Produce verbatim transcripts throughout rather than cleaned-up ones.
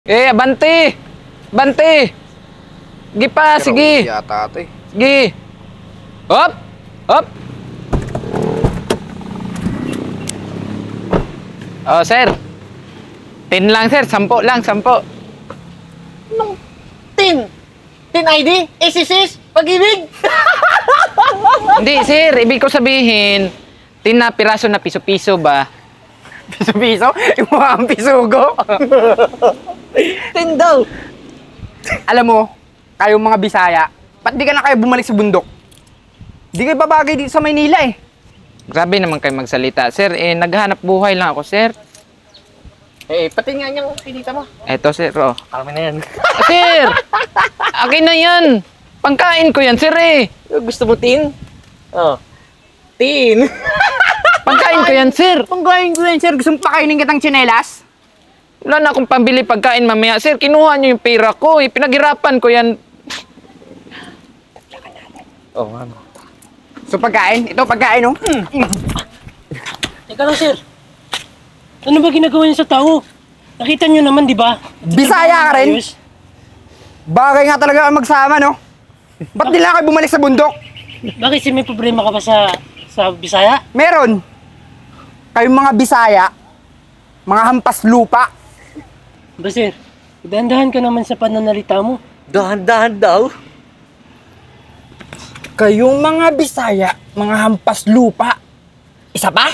Eh, abante! Bante! Sige pa, sige! Yata ito eh. Sige! Hop! Hop! Oh, sir. Tin lang, sir. Sampo lang, sampo. Anong tin? Tin I D? S S S? Pag-ibig? Hindi, sir. Ibig ko sabihin, tin na piraso na piso-piso ba? Piso-piso? Yung mga ang pisugo? Tin daw. Alam mo, kayong mga Bisaya, ba't di ka na kayo bumalik sa bundok? Di kayo babagay dito sa Maynila eh. Grabe naman kayo magsalita. Sir, eh, naghahanap buhay lang ako, sir. Eh, pati nga niyang kinita mo. Eto, sir, oh. Kalma na yan. Ah, sir! Akin na yan. Pangkain ko yan, sir, eh. Gusto mo tin? Oh. Tin? Pangkain ko yan, sir. Pangkain ko yan, sir. Gusto mo pakainin kitang tsinelas? Wala na akong pambili pagkain mamaya. Sir, kinuha niyo yung pera ko, eh. Pinaghirapan ko yan. Oo, oh, ano. So, pagkain? Ito, pagkain, oh. Mm. Teka lang, sir. Ano ba ginagawa niyo sa tao? Nakita niyo naman, di ba? Bisaya ka rin? Ayos. Bagay nga talaga ang magsama, no? Ba't di lang kayo bumalik sa bundok? Bakit, sir, may problema ka ba sa, sa Bisaya? Meron. Kayong mga Bisaya, mga hampas lupa. Ba, sir? Dahan-dahan ka naman sa pananalita mo. Dahan-dahan daw? Kayong mga Bisaya, mga hampas lupa. Isa pa?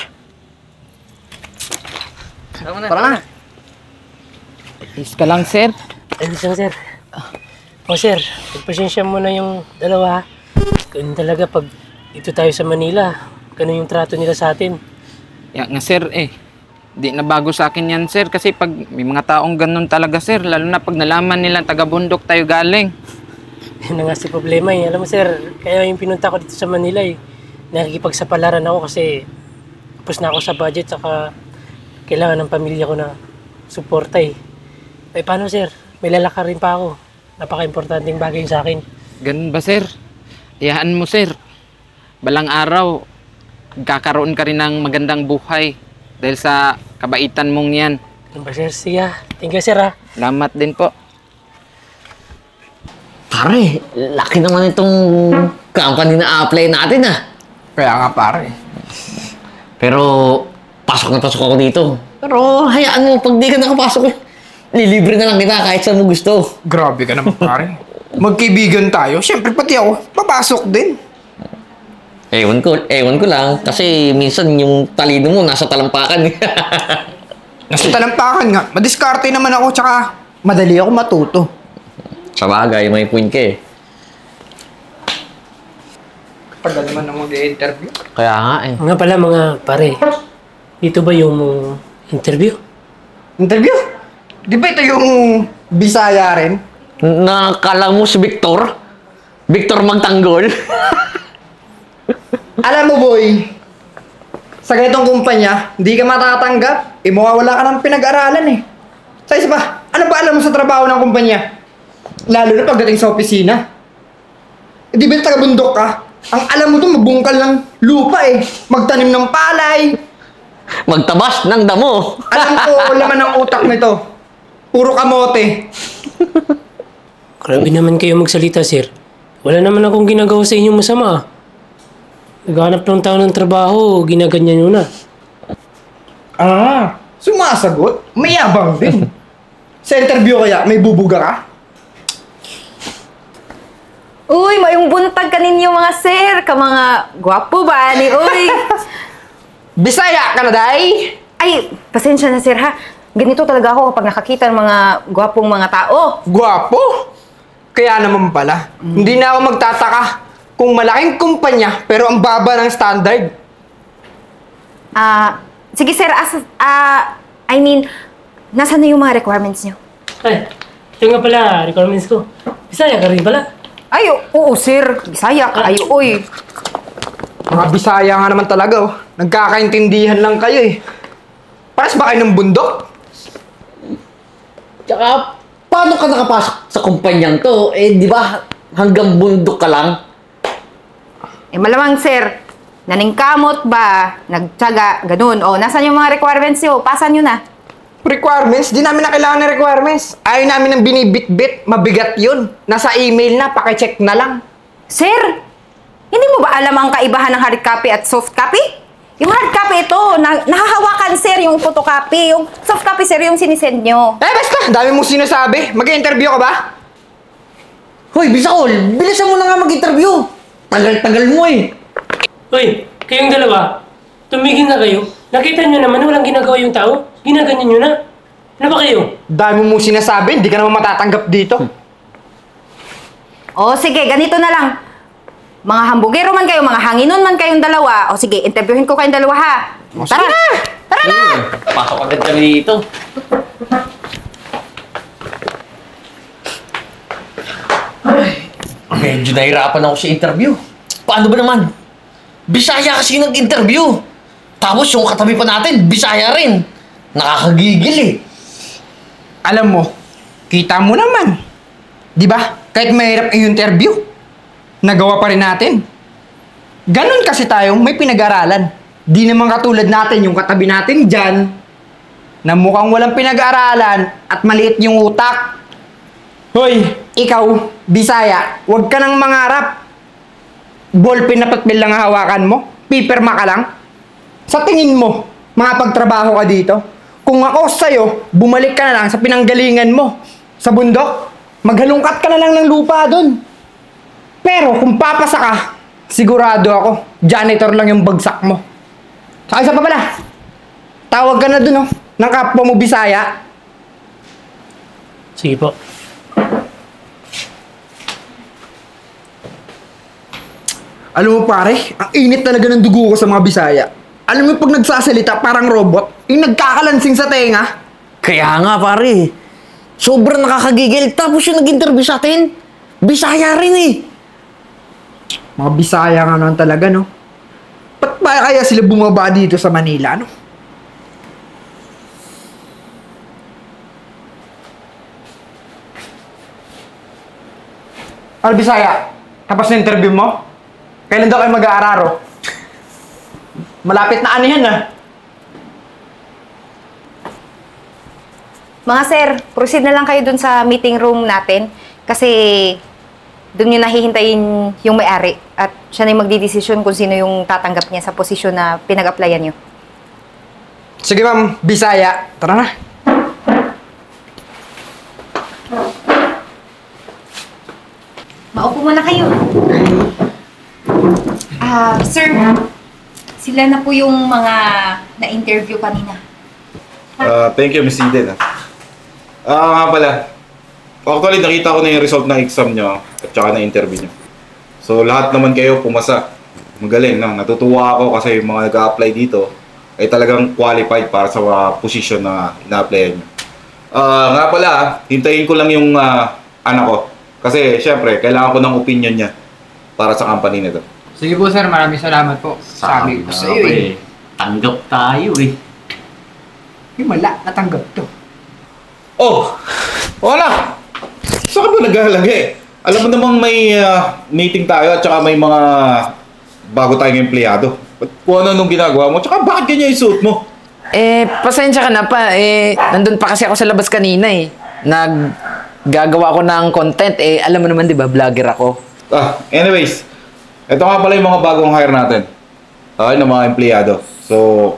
Tara na. Tara na. Please ka lang, sir. Ayos lang, sir. O, sir, pagpasensya mo na yung dalawa. Ganun talaga pag dito tayo sa Manila. Ganun yung trato nila sa atin. Ya nga, sir, eh. Di na bago sa akin yan, sir. Kasi pag may mga taong ganun talaga, sir. Lalo na pag nalaman nila taga-bundok tayo galing. Yan na nga si problema eh. Alam mo, sir, kaya yung pinunta ko dito sa Manila eh. Nakikipagsapalaran ako kasi tapos na ako sa budget saka kailangan ng pamilya ko na suporta eh. Eh, paano, sir? May lalaka rin pa ako. Napaka-importanting bagay sa akin. Ganun ba, sir? Iyaan mo, sir. Balang araw, kakaroon ka rin ng magandang buhay dahil sa kabaitan mong yan. Ganun ba, sir? Sige, ah. Thank you, sir, ah. Salamat din po. Pare, laki naman itong company na apply natin ah. Kaya nga pare. Pero pasok na pasok ako dito. Pero hayaan mo, pag di ka nakapasok eh, lilibre na lang kita kahit saan mo gusto. Grabe ka naman pare. Magkaibigan tayo. Siyempre pati ako, papasok din. Ewan ko, ewan ko lang. Kasi minsan yung talino mo nasa talampakan eh. Nasa talampakan nga. Madiskarte naman ako, tsaka madali ako matuto. Sa bagay, may point ka eh. Tagal naman na mag-i-interview. Kaya nga eh. Nga pala, mga pare. Dito ba yung uh, interview? Interview? Di ba ito yung Bisaya rin? Nakakala mo si Victor? Victor Magtanggol? Alam mo boy, sa ganitong kumpanya, hindi ka matatanggap. Eh, mawawala ka ng pinag-aralan eh. Sa isa pa, ano ba alam mo sa trabaho ng kumpanya? Lalo na pagdating sa opisina. Eh, di ba taga-bundok ka? Ang alam mo to, magbungkal ng lupa eh. Magtanim ng palay. Magtabas ng damo. Alam ko, laman ng utak nito. Puro kamote. Grabe naman kayo magsalita, sir. Wala naman akong ginagawa sa inyong masama. Naghanap ng tao ng trabaho, ginaganyan nyo na. Ah, sumasagot? Mayabang din. Sa interview kaya, may bubuga ka? Uy, mayong buntag ka ninyo mga sir, ka mga gwapo ba ni uy? Bisaya ka na, day? Ay, pasensya na sir ha. Ganito talaga ako kapag nakakita ng mga gwapong mga tao. Gwapo? Kaya naman pala, mm. hindi na ako magtataka kung malaking kumpanya pero ang baba ng standard. Ah, sige sir, as, ah, I mean, nasaan na yung mga requirements nyo? Ay, ito nga pala, requirements ko. Bisaya ka rin pala. Ay, oo sir, Bisaya ka, ay uy. Mga Bisaya nga naman talaga, oh. Nagkakaintindihan lang kayo eh. Paras ba kayo ng bundok? Tsaka, paano ka nakapasok sa kumpanyang to? Eh, di ba hanggang bundok ka lang? Eh malamang sir, naningkamot ba, nagtsaga, ganun. O, nasaan yung mga requirements nyo? Pasan nyo na. Requirements? Di namin na kailangan ng requirements. Ayaw namin ng binibit-bit. Mabigat yun. Nasa email na, pakicheck na lang. Sir, hindi mo ba alam ang kaibahan ng hard copy at soft copy? Yung hard copy ito, na nahahawakan sir yung photocopy. Yung soft copy sir yung sinisend nyo. Eh, basta. Dami mong sinasabi. Mag-interview ka ba? Hoy, Bisakol, bilisan mo na nga mag-interview. Tagal-tagal mo eh. Hoy, kayong dalawa, tumigil na kayo. Nakita nyo naman na walang ginagawa yung tao. Ginaganyan nyo na. Ano ba kayo? Dami mong sinasabi. Hindi ka naman matatanggap dito. O sige, ganito na lang. Mga hambugero man kayo, mga hanginon man kayong dalawa. O sige, interviewin ko kayong dalawa ha. Tara! Tara na! Pasok agad kami dito. Medyo nahirapan ako sa interview. Paano ba naman? Bisaya kasi nag-interview. Tapos yung katabi pa natin, Bisaya rin. Nakakagigil eh. Alam mo, kita mo naman. Di ba? Kahit mahirap yung interview, nagawa pa rin natin. Ganon kasi tayong may pinag-aralan. Di naman katulad natin yung katabi natin dyan, na mukhang walang pinag-aralan at maliit yung utak. Hoy, ikaw, Bisaya, huwag ka nang mangarap. Ballpen na patbil lang ang hawakan mo, pipirma ka lang. Sa tingin mo, makapagtrabaho ka dito? Kung ako sa'yo, bumalik ka na lang sa pinanggalingan mo, sa bundok, maghalungkat ka na lang ng lupa doon. Pero kung papasa ka, sigurado ako, janitor lang yung bagsak mo. Saka isa pa pala, tawag ka na doon, oh, ng kapwa mo Bisaya. Sige po. Alam mo pare, ang init talaga ng dugo ko sa mga Bisaya. Alam mo pag nagsasalita parang robot, yung nagkakalansing sa tenga. Kaya nga pare, sobrang nakakagigil. Tapos yung nag-interview sa atin, Bisaya rin eh. Mga Bisaya nga naman talaga, no? Ba't ba kaya sila bumaba dito sa Manila, no? Ano, Bisaya? Tapos na interview mo? Kailan daw kayo mag-aararo? Malapit na ano yan, ah. Mga sir, proceed na lang kayo dun sa meeting room natin. Kasi dun yung nahihintayin yung may-ari. At siya na yung magdidesisyon kung sino yung tatanggap niya sa posisyon na pinag-applyan nyo. Sige, ma'am. Bisaya. Tara na. Maupo muna kayo. Ah, sir, sila na po yung mga na-interview kanina. Ah, thank you, Miss Eden. Ah, Ah, nga pala. Actually, nakita ko na yung result ng exam nyo at saka na interview nyo. So, lahat naman kayo pumasa. Magaling, no? Natutuwa ako kasi yung mga nag-a-apply dito ay talagang qualified para sa uh, position na ina-applyan nyo. Ah, nga pala, hintayin ko lang yung ah, anak ko. Kasi, syempre, kailangan ko ng opinion niya para sa company nito. Sige po sir, maraming salamat po. Sabi ko sa iyo eh. Tanggap tayo eh. Yung mala, natanggap to. Oh! Wala! Saan ka ba nag-ahalagay eh? Alam mo namang may uh, meeting tayo at saka may mga bago tayong empleyado. Ba't kung ano nung ginagawa mo? Tsaka bakit ganyan yung suit mo? Eh, pasensya ka na pa. Eh, nandun pa kasi ako sa labas kanina eh. Naggagawa ako ng content. Eh, alam mo naman di ba, vlogger ako. Ah, anyways. Ito nga pala yung mga bagong hire natin. Okay, ng mga empleyado. So,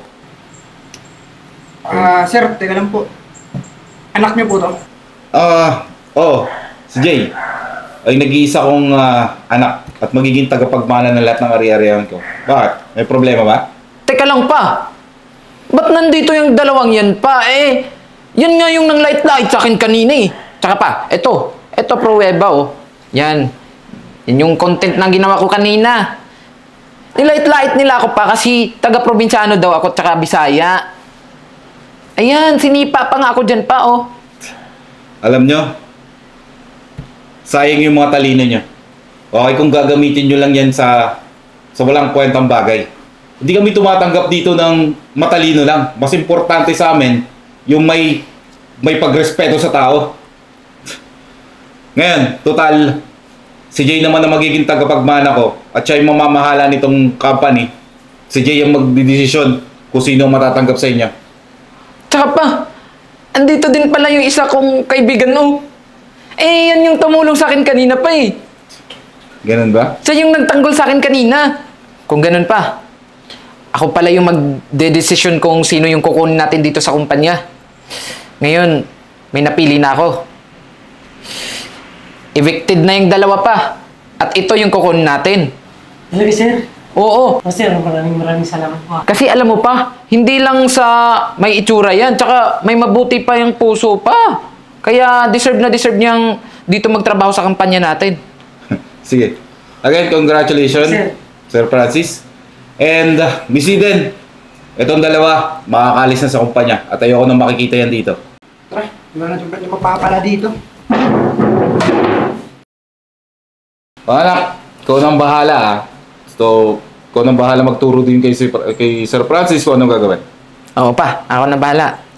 Ah, sir, teka lang po. Anak niyo po to? ah, oh, si Jay. Ay nag-iisa kong ah, anak at magiging tagapagmana ng lahat ng ari-arihan ko. Bakit? May problema ba? Teka lang pa. Ba't nandito yung dalawang yan pa? Eh, yan nga yung nang light-light sa akin kanina eh. Tsaka pa, eto. Eto pruweba oh. Yan. Yan yung content na ginawa ko kanina. Nilight-light nila ako pa kasi taga-probinsyano daw ako tsaka Bisaya. Ayan, sinipa pa nga ako dyan pa oh. Alam nyo, sayang yung mga talino nyo. Okay, kung gagamitin nyo lang yan sa sa walang kwentang bagay. Hindi kami tumatanggap dito ng matalino lang. Mas importante sa amin yung may may pagrespeto sa tao. Ngayon, total, si Jay naman na magiging tagapagmana ko at siya yung mamamahala nitong company. Si Jay yung magdidesisyon kung sino ang matatanggap sa inyo. Tsaka pa, andito din pala yung isa kong kaibigan, oh. Eh, yan yung tumulong sa akin kanina pa, eh. Ganun ba? Siya yung nagtanggol sa akin kanina. Kung ganun pa, ako pala yung magde-desisyon kung sino yung kukunin natin dito sa kumpanya. Ngayon, may napili na ako. Evicted na yung dalawa pa. At ito yung kukunin natin. Talaga, sir? Oo. Oh, sir, maraming maraming salamat po. Kasi alam mo pa, hindi lang sa may itsura yan, tsaka may mabuti pa yung puso pa. Kaya deserve na deserve niyang dito magtrabaho sa kampanya natin. Sige. Again, congratulations, Sir. Sir Francis. And uh, Miss Eden, itong dalawa, makakalis na sa kumpanya at ayoko nang makikita yan dito. Tara, wala na yung mapapala dito. Mga anak, ikaw nang bahala ah. So, ikaw nang bahala magturo din kay, Sir- kay Sir Francis kung anong gagawin. Oo pa, ako na bahala.